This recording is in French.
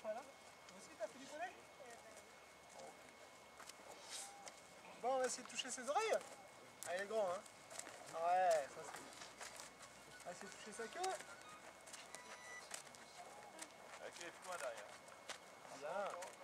cheval, hein? Toi aussi, t'as fait du poney? Bon, on va essayer de toucher ses oreilles. Ah, il est grand, hein? Ouais, ça c'est bien. On va essayer de toucher sa queue. Avec les poings derrière. Bien.